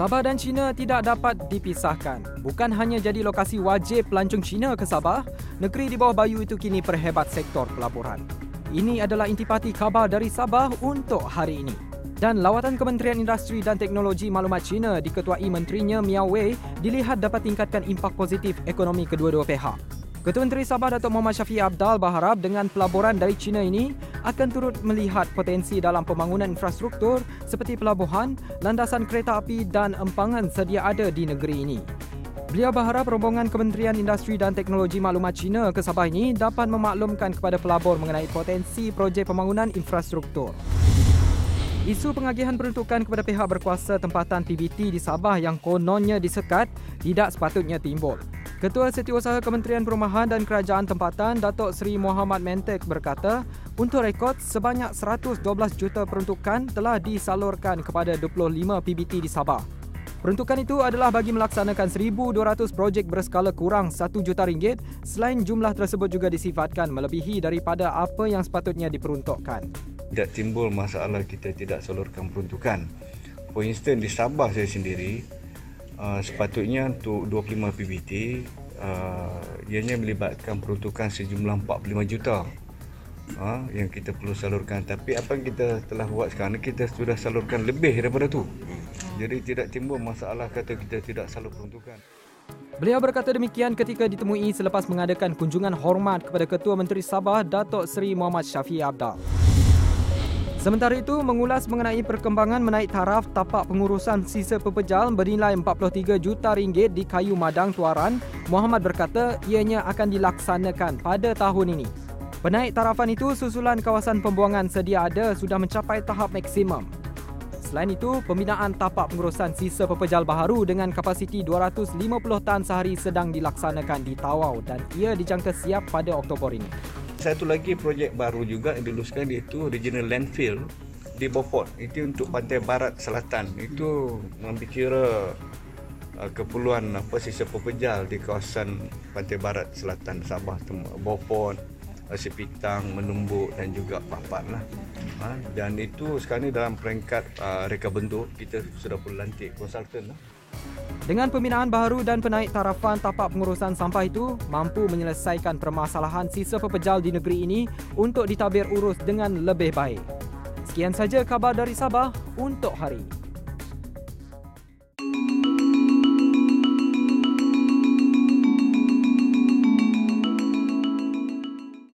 Sabah dan China tidak dapat dipisahkan. Bukan hanya jadi lokasi wajib pelancong China ke Sabah, negeri di bawah bayu itu kini perhebat sektor pelaburan. Ini adalah intipati khabar dari Sabah untuk hari ini. Dan lawatan Kementerian Industri dan Teknologi Maklumat China diketuai menterinya Miao Wei dilihat dapat tingkatkan impak positif ekonomi kedua-dua pihak. Ketua Menteri Sabah Datuk Muhammad Shafie Apdal berharap dengan pelaburan dari China ini akan turut melihat potensi dalam pembangunan infrastruktur seperti pelabuhan, landasan kereta api dan empangan sedia ada di negeri ini. Beliau berharap rombongan Kementerian Industri dan Teknologi Maklumat China ke Sabah ini dapat memaklumkan kepada pelabur mengenai potensi projek pembangunan infrastruktur. Isu pengagihan peruntukan kepada pihak berkuasa tempatan PBT di Sabah yang kononnya disekat tidak sepatutnya timbul. Ketua Setiausaha Kementerian Perumahan dan Kerajaan Tempatan Datuk Seri Muhammad Mentek berkata, untuk rekod sebanyak 112 juta peruntukan telah disalurkan kepada 25 PBT di Sabah. Peruntukan itu adalah bagi melaksanakan 1,200 projek berskala kurang RM1 juta. Selain jumlah tersebut juga disifatkan melebihi daripada apa yang sepatutnya diperuntukkan. Tidak timbul masalah kita tidak salurkan peruntukan. For instance, di Sabah saya sendiri, sepatutnya untuk 25 PBT, ianya melibatkan peruntukan sejumlah 45 juta yang kita perlu salurkan. Tapi apa yang kita telah buat sekarang, kita sudah salurkan lebih daripada tu. Jadi tidak timbul masalah kata kita tidak salur peruntukan. Beliau berkata demikian ketika ditemui selepas mengadakan kunjungan hormat kepada Ketua Menteri Sabah Datuk Seri Muhammad Shafie Apdal. Sementara itu, mengulas mengenai perkembangan menaik taraf tapak pengurusan sisa pepejal bernilai RM43 juta di Kayu Madang Tuaran, Muhammad berkata ianya akan dilaksanakan pada tahun ini. Penaik tarafan itu susulan kawasan pembuangan sedia ada sudah mencapai tahap maksimum. Selain itu, pembinaan tapak pengurusan sisa pepejal baharu dengan kapasiti 250 tan sehari sedang dilaksanakan di Tawau dan ia dijangka siap pada Oktober ini. Satu lagi projek baru juga yang diluluskan, iaitu Regional Landfill di Beaufort. Itu untuk pantai barat selatan. Itu mengambil kira keperluan sisa pepejal di kawasan pantai barat selatan Sabah, Beaufort, Sepitang, Menumbuk dan juga Papat lah. Dan itu sekarang ni dalam peringkat reka bentuk, kita sudah perlu lantik konsultan lah. Dengan pembinaan baharu dan penaik tarafan tapak pengurusan sampah itu mampu menyelesaikan permasalahan sisa pepejal di negeri ini untuk ditabir urus dengan lebih baik. Sekian saja khabar dari Sabah untuk hari ini.